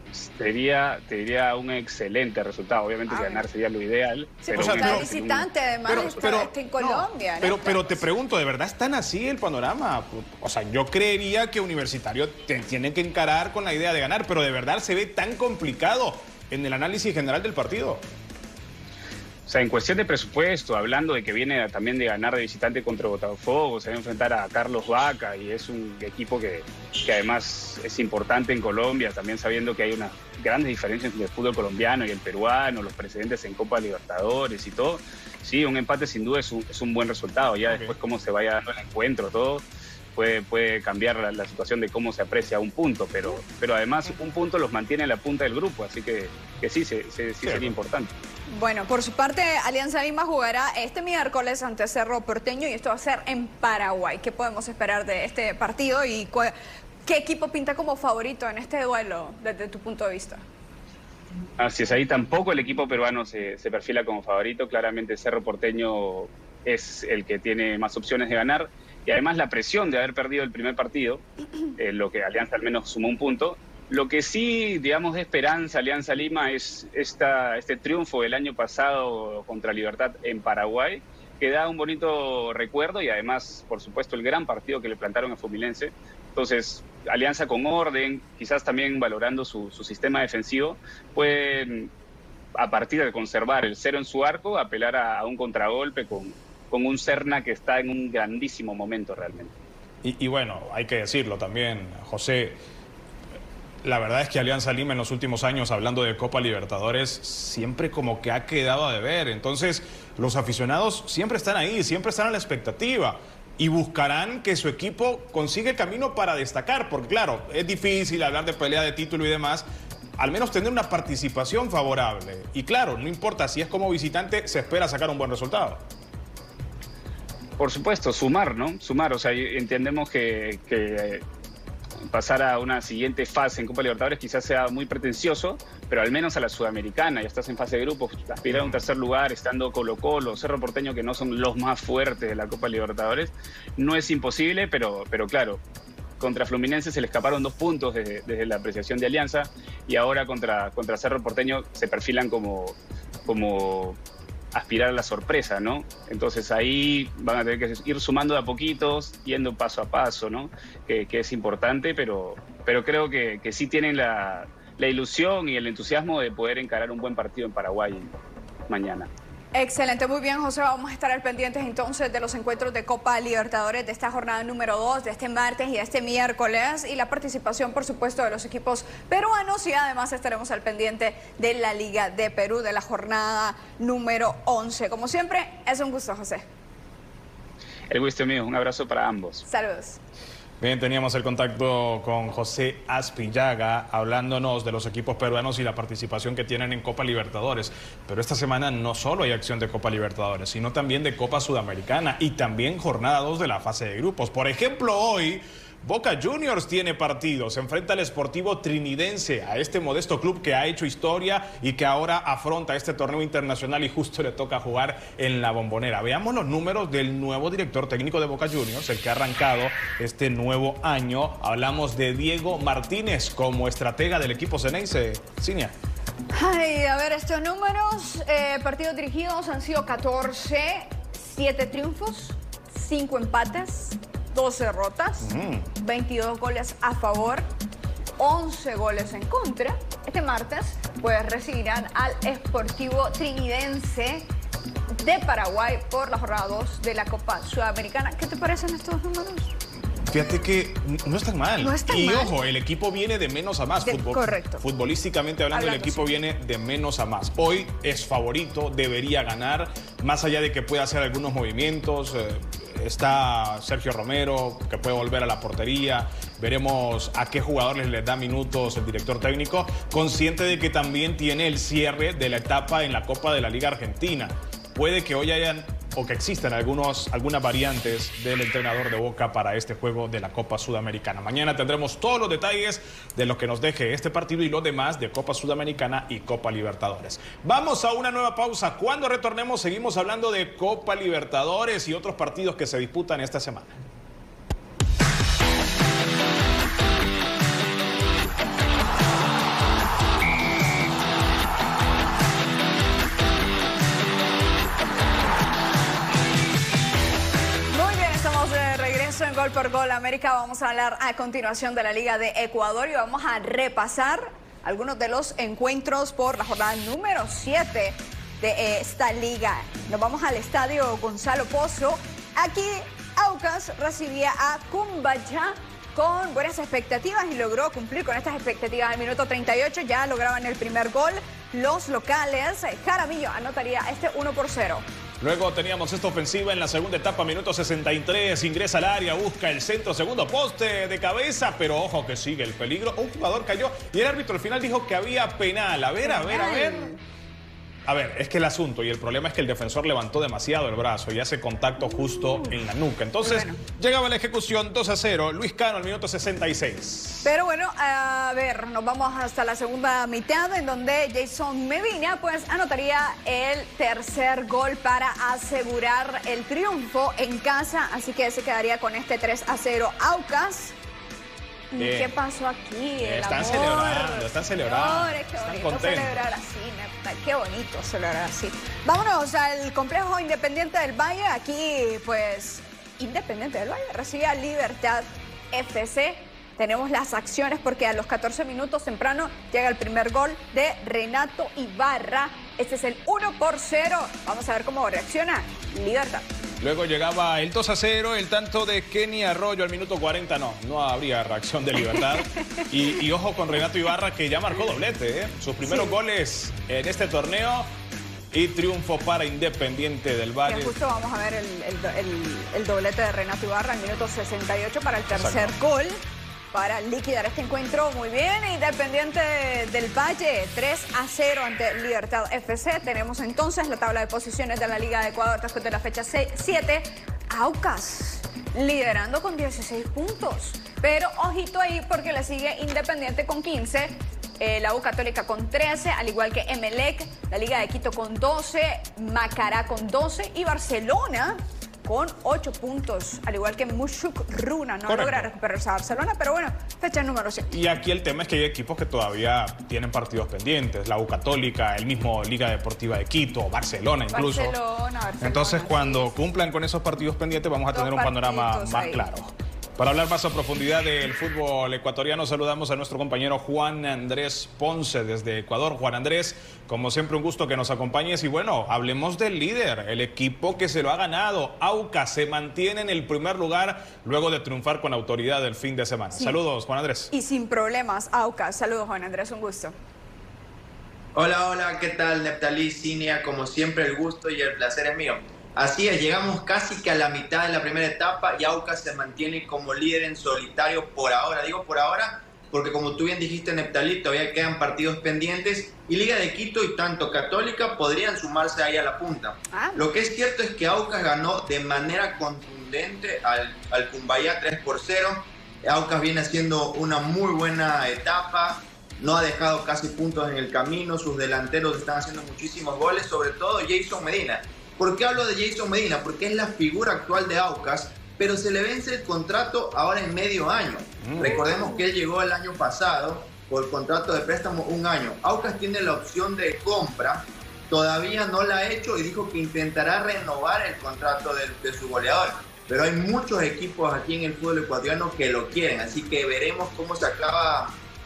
Te diría un excelente resultado. Obviamente ganar sería lo ideal. Sí, pero está visitante, además, está en Colombia. Pero te pregunto, ¿de verdad es tan así el panorama? O sea, yo creería que Universitario tiene que encarar con la idea de ganar, pero ¿de verdad se ve tan complicado en el análisis general del partido? O sea, en cuestión de presupuesto, hablando de que viene también de ganar de visitante contra Botafogo, se va a enfrentar a Carlos Vaca y es un equipo que además es importante en Colombia, también sabiendo que hay unas grandes diferencias entre el fútbol colombiano y el peruano, los precedentes en Copa Libertadores y todo. Sí, un empate sin duda es un buen resultado. Ya después cómo se vaya dando el encuentro, todo puede cambiar la situación de cómo se aprecia un punto, pero además un punto los mantiene en la punta del grupo, así que sí sería importante. Bueno, por su parte, Alianza Lima jugará este miércoles ante Cerro Porteño y esto va a ser en Paraguay. ¿Qué podemos esperar de este partido y qué equipo pinta como favorito en este duelo desde tu punto de vista? Así es, ahí tampoco el equipo peruano se perfila como favorito. Claramente Cerro Porteño es el que tiene más opciones de ganar y además la presión de haber perdido el primer partido, lo que Alianza al menos sumó un punto. Lo que sí, digamos, de esperanza Alianza Lima es este triunfo del año pasado contra Libertad en Paraguay, que da un bonito recuerdo y además, por supuesto, el gran partido que le plantaron a Fluminense. Entonces, Alianza con orden, quizás también valorando su sistema defensivo, pueden, a partir de conservar el cero en su arco, apelar a un contragolpe con un Serna que está en un grandísimo momento realmente. Y bueno, hay que decirlo también, José. La verdad es que Alianza Lima en los últimos años, hablando de Copa Libertadores, siempre como que ha quedado a deber. Entonces, los aficionados siempre están ahí, siempre están a la expectativa y buscarán que su equipo consiga el camino para destacar. Porque claro, es difícil hablar de pelea de título y demás al menos tener una participación favorable. Y claro, no importa si es como visitante, se espera sacar un buen resultado. Por supuesto, sumar, ¿no? Sumar, o sea, entendemos que pasar a una siguiente fase en Copa Libertadores quizás sea muy pretencioso, pero al menos a la Sudamericana, ya estás en fase de grupos, aspirar a un tercer lugar, estando Colo-Colo, Cerro Porteño, que no son los más fuertes de la Copa Libertadores, no es imposible, pero claro, contra Fluminense se le escaparon 2 puntos desde la apreciación de Alianza, y ahora contra Cerro Porteño se perfilan como aspirar a la sorpresa, ¿no? Entonces ahí van a tener que ir sumando de a poquitos, yendo paso a paso, ¿no? Que es importante, pero creo que sí tienen la ilusión y el entusiasmo de poder encarar un buen partido en Paraguay mañana. Excelente, muy bien, José. Vamos a estar al pendientes entonces de los encuentros de Copa Libertadores de esta jornada número 2, de este martes y de este miércoles, y la participación, por supuesto, de los equipos peruanos, y además estaremos al pendiente de la Liga de Perú de la jornada número 11. Como siempre, es un gusto, José. El gusto mío, un abrazo para ambos. Saludos. Bien, teníamos el contacto con José Aspillaga hablándonos de los equipos peruanos y la participación que tienen en Copa Libertadores. Pero esta semana no solo hay acción de Copa Libertadores, sino también de Copa Sudamericana y también jornada 2 de la fase de grupos. Por ejemplo, hoy Boca Juniors tiene partido, se enfrenta al Sportivo Trinidense, a este modesto club que ha hecho historia y que ahora afronta este torneo internacional y justo le toca jugar en la Bombonera. Veamos los números del nuevo director técnico de Boca Juniors, el que ha arrancado este nuevo año. Hablamos de Diego Martínez como estratega del equipo ceneice. Cinia. Ay, a ver, estos números, partidos dirigidos han sido 14, 7 triunfos, 5 empates, 2 derrotas, 22 goles a favor, 11 goles en contra. Este martes, pues, recibirán al Sportivo Trinidense de Paraguay por la jornada 2 de la Copa Sudamericana. ¿Qué te parecen estos números? Fíjate que no es tan mal. No es tan mal. Ojo, el equipo viene de menos a más. Correcto. Futbolísticamente hablando, el equipo viene de menos a más. Hoy es favorito, debería ganar, más allá de que pueda hacer algunos movimientos. Está Sergio Romero, que puede volver a la portería. Veremos a qué jugadores les da minutos el director técnico, consciente de que también tiene el cierre de la etapa en la Copa de la Liga Argentina. Puede que hoy hayan o que existan algunas variantes del entrenador de Boca para este juego de la Copa Sudamericana. Mañana tendremos todos los detalles de lo que nos deje este partido y lo demás de Copa Sudamericana y Copa Libertadores. Vamos a una nueva pausa. Cuando retornemos seguimos hablando de Copa Libertadores y otros partidos que se disputan esta semana. En Gol por Gol América vamos a hablar a continuación de la Liga de Ecuador y vamos a repasar algunos de los encuentros por la jornada número 7 de esta liga. Nos vamos al estadio Gonzalo Pozo. Aquí Aucas recibía a Cumbayá con buenas expectativas y logró cumplir con estas expectativas. Al minuto 38 ya lograban el primer gol los locales. Jaramillo anotaría este 1-0. Luego teníamos esta ofensiva en la segunda etapa, minuto 63, ingresa al área, busca el centro, segundo poste de cabeza, pero ojo que sigue el peligro. Un jugador cayó y el árbitro al final dijo que había penal. A ver. A ver, es que el asunto y el problema es que el defensor levantó demasiado el brazo y hace contacto justo en la nuca. Entonces, llegaba la ejecución 2-0, Luis Cano al minuto 66. Pero bueno, a ver, nos vamos hasta la segunda mitad en donde Jason Medina pues anotaría el tercer gol para asegurar el triunfo en casa. Así que se quedaría con este 3-0 Aucas. ¿Qué pasó aquí? Están celebrando. Señores, qué bonito celebrar así, neta, qué bonito celebrar así. Vámonos al complejo Independiente del Valle. Aquí, pues, Independiente del Valle recibe a Libertad FC. Tenemos las acciones porque a los 14 minutos temprano llega el primer gol de Renato Ibarra. Este es el 1-0. Vamos a ver cómo reacciona Libertad. Luego llegaba el 2-0, el tanto de Kenny Arroyo al minuto 40. No habría reacción de Libertad. Y ojo con Renato Ibarra, que ya marcó doblete, sus primeros goles en este torneo. Y triunfo para Independiente del Valle. Que justo vamos a ver el doblete de Renato Ibarra al minuto 68 para el tercer gol. para liquidar este encuentro. Muy bien, Independiente del Valle 3-0 ante Libertad FC. Tenemos entonces la tabla de posiciones de la Liga de Ecuador después de la fecha 7. Aucas liderando con 16 puntos. Pero ojito ahí porque le sigue Independiente con 15. La U Católica con 13, al igual que Emelec, la Liga de Quito con 12, Macará con 12 y Barcelona con 8 puntos, al igual que Mushuk Runa. No logra recuperarse a Barcelona, pero bueno, fecha número 7. Y aquí el tema es que hay equipos que todavía tienen partidos pendientes. La U Católica, el mismo Liga Deportiva de Quito, Barcelona incluso. Barcelona, entonces, cuando cumplan con esos partidos pendientes, vamos a tener un panorama más claro. Para hablar más a profundidad del fútbol ecuatoriano, saludamos a nuestro compañero Juan Andrés Ponce desde Ecuador. Juan Andrés, como siempre, un gusto que nos acompañes. Y bueno, hablemos del líder, el equipo que se lo ha ganado. Aucas se mantiene en el primer lugar luego de triunfar con autoridad el fin de semana. Sí. Saludos, Juan Andrés. Y sin problemas, Aucas. Saludos, Juan Andrés, un gusto. Hola, ¿qué tal, Neptalí, Cinia? Como siempre, el gusto y el placer es mío. Así es, llegamos casi que a la mitad de la primera etapa y Aucas se mantiene como líder en solitario por ahora. Digo por ahora porque, como tú bien dijiste, Neptalí, todavía quedan partidos pendientes y Liga de Quito y tanto Católica podrían sumarse ahí a la punta. Lo que es cierto es que Aucas ganó de manera contundente al Cumbayá 3-0. Aucas viene haciendo una muy buena etapa, no ha dejado casi puntos en el camino, sus delanteros están haciendo muchísimos goles, sobre todo Jason Medina. ¿Por qué hablo de Jason Medina? Porque es la figura actual de Aucas, pero se le vence el contrato ahora en medio año. Recordemos que él llegó el año pasado por contrato de préstamo 1 año. Aucas tiene la opción de compra, todavía no la ha hecho y dijo que intentará renovar el contrato de su goleador. Pero hay muchos equipos aquí en el fútbol ecuatoriano que lo quieren, así que veremos cómo se acaba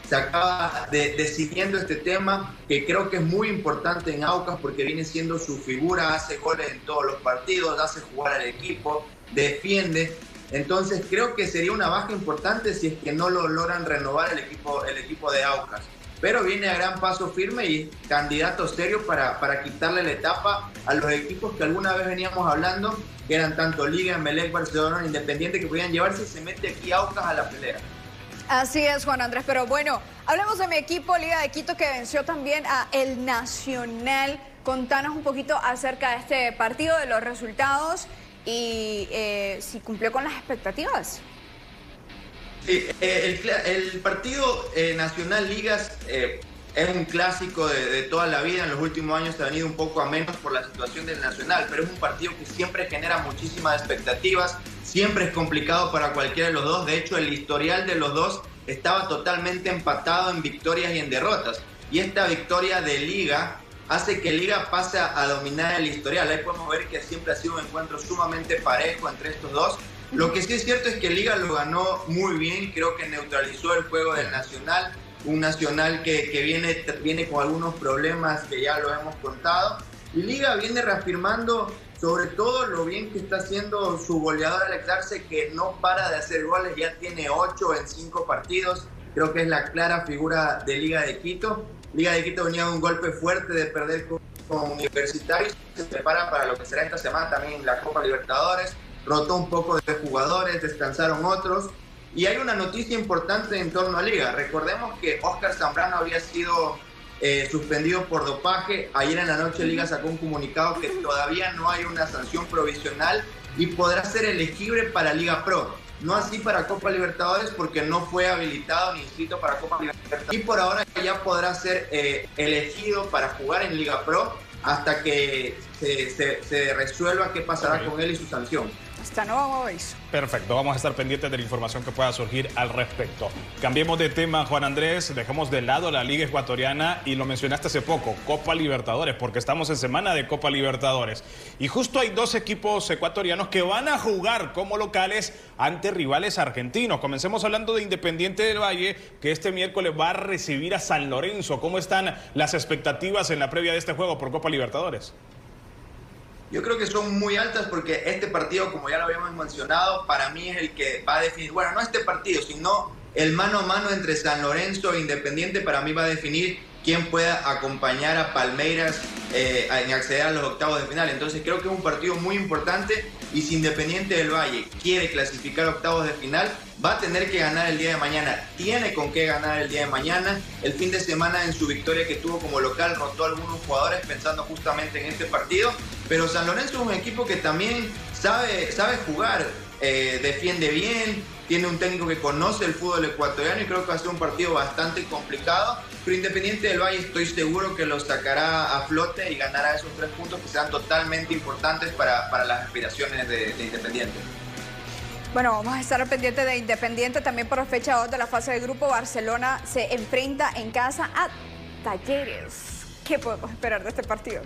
decidiendo este tema, que creo que es muy importante en Aucas porque viene siendo su figura, hace goles en todos los partidos, hace jugar al equipo, defiende. Entonces creo que sería una baja importante si es que no lo logran renovar el equipo de Aucas. Pero viene a gran paso firme y candidato serio para quitarle la etapa a los equipos que alguna vez veníamos hablando, que eran tanto Liga, Emelec, Barcelona, Independiente, que podían llevarse, y se mete aquí Aucas a la pelea. Así es, Juan Andrés, pero bueno, hablemos de mi equipo, Liga de Quito, que venció también a El Nacional. Contanos un poquito acerca de este partido, de los resultados y si cumplió con las expectativas. Sí, el partido Nacional Ligas es un clásico de toda la vida. En los últimos años se ha venido un poco a menos por la situación del Nacional, pero es un partido que siempre genera muchísimas expectativas. Siempre es complicado para cualquiera de los dos. De hecho, el historial de los dos estaba totalmente empatado en victorias y en derrotas. Y esta victoria de Liga hace que Liga pase a dominar el historial. Ahí podemos ver que siempre ha sido un encuentro sumamente parejo entre estos dos. Lo que sí es cierto es que Liga lo ganó muy bien. Creo que neutralizó el juego del Nacional. Un Nacional que viene con algunos problemas que ya lo hemos contado. Y Liga viene reafirmando sobre todo lo bien que está haciendo su goleador Alex Arce, que no para de hacer goles, ya tiene 8 en 5 partidos. Creo que es la clara figura de Liga de Quito. Liga de Quito venía de un golpe fuerte de perder con Universitario. Se prepara para lo que será esta semana también en la Copa Libertadores. Rotó un poco de jugadores, descansaron otros. Y hay una noticia importante en torno a Liga. Recordemos que Oscar Zambrano había sido suspendido por dopaje. Ayer en la noche Liga sacó un comunicado que todavía no hay una sanción provisional y podrá ser elegible para Liga Pro. No así para Copa Libertadores porque no fue habilitado ni inscrito para Copa Libertadores. Y por ahora ya podrá ser elegido para jugar en Liga Pro hasta que se resuelva qué pasará con él y su sanción. Hasta nuevo aviso. Perfecto, vamos a estar pendientes de la información que pueda surgir al respecto. Cambiemos de tema, Juan Andrés, dejemos de lado la Liga Ecuatoriana y lo mencionaste hace poco, Copa Libertadores, porque estamos en semana de Copa Libertadores. Y justo hay 2 equipos ecuatorianos que van a jugar como locales ante rivales argentinos. Comencemos hablando de Independiente del Valle, que este miércoles va a recibir a San Lorenzo. ¿Cómo están las expectativas en la previa de este juego por Copa Libertadores? Yo creo que son muy altas porque este partido, como ya lo habíamos mencionado, para mí es el que va a definir, bueno, no este partido, sino el mano a mano entre San Lorenzo e Independiente, para mí va a definir quién pueda acompañar a Palmeiras en acceder a los octavos de final. Entonces creo que es un partido muy importante y si Independiente del Valle quiere clasificar a octavos de final, va a tener que ganar el día de mañana. Tiene con qué ganar el día de mañana. El fin de semana en su victoria que tuvo como local rotó a algunos jugadores pensando justamente en este partido, pero San Lorenzo es un equipo que también sabe jugar, defiende bien, tiene un técnico que conoce el fútbol ecuatoriano y creo que va a ser un partido bastante complicado, pero Independiente del Valle estoy seguro que lo sacará a flote y ganará esos 3 puntos que serán totalmente importantes para las aspiraciones de Independiente. Bueno, vamos a estar pendientes de Independiente también por fecha 2 de la fase de grupo. Barcelona se enfrenta en casa a Talleres. ¿Qué podemos esperar de este partido?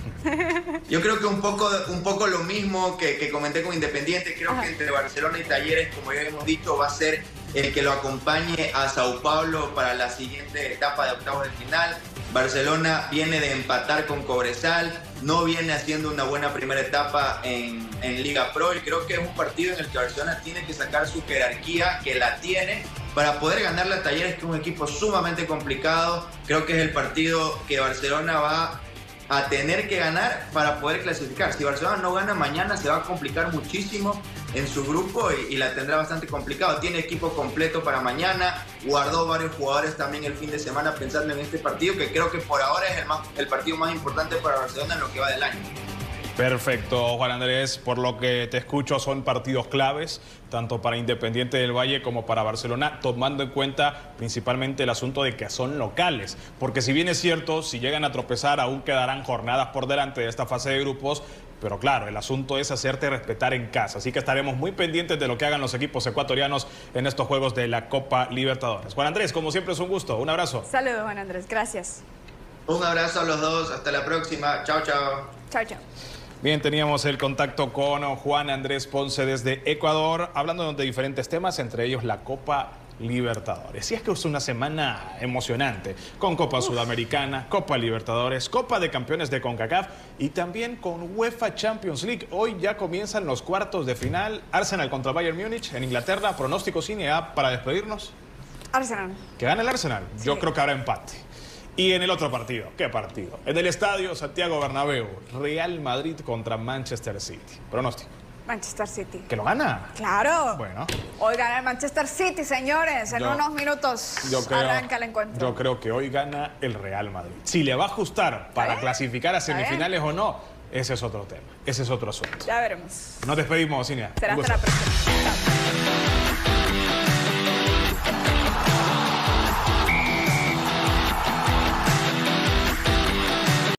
Yo creo que un poco lo mismo que comenté con Independiente. Creo que entre Barcelona y Talleres, como ya hemos dicho, va a ser el que lo acompañe a Sao Paulo para la siguiente etapa de octavos de final. Barcelona viene de empatar con Cobresal, no viene haciendo una buena primera etapa en Liga Pro y creo que es un partido en el que Barcelona tiene que sacar su jerarquía, que la tiene, para poder ganarle a Talleres, que es un equipo sumamente complicado. Creo que es el partido que Barcelona va a tener que ganar para poder clasificar. Si Barcelona no gana mañana se va a complicar muchísimo en su grupo y la tendrá bastante complicado. Tiene equipo completo para mañana, guardó varios jugadores también el fin de semana pensando en este partido, que creo que por ahora es el partido más importante para Barcelona en lo que va del año. Perfecto, Juan Andrés, por lo que te escucho son partidos claves, tanto para Independiente del Valle como para Barcelona, tomando en cuenta principalmente el asunto de que son locales, porque si bien es cierto, si llegan a tropezar aún quedarán jornadas por delante de esta fase de grupos, pero claro, el asunto es hacerte respetar en casa, así que estaremos muy pendientes de lo que hagan los equipos ecuatorianos en estos juegos de la Copa Libertadores. Juan Andrés, como siempre es un gusto, un abrazo. Saludos, Juan Andrés, gracias. Un abrazo a los dos, hasta la próxima, chao, chao. Chao, chao. Bien, teníamos el contacto con Juan Andrés Ponce desde Ecuador, hablando de diferentes temas, entre ellos la Copa Libertadores. Y es que es una semana emocionante, con Copa Sudamericana, Copa Libertadores, Copa de Campeones de CONCACAF y también con UEFA Champions League. Hoy ya comienzan los cuartos de final, Arsenal contra Bayern Múnich en Inglaterra. Pronóstico cine para despedirnos. Arsenal. ¿Que gane el Arsenal? Sí. Yo creo que habrá empate. Y en el otro partido, ¿qué partido? En el estadio Santiago Bernabéu, Real Madrid contra Manchester City. Pronóstico. Manchester City. ¿Que lo gana? Claro. Bueno. Hoy gana el Manchester City, señores. En unos minutos arranca el encuentro. Yo creo que hoy gana el Real Madrid. Si le va a ajustar para clasificar a semifinales o no, ese es otro tema. Ese es otro asunto. Ya veremos. Nos despedimos, Cinia. Será hasta la próxima. Chao.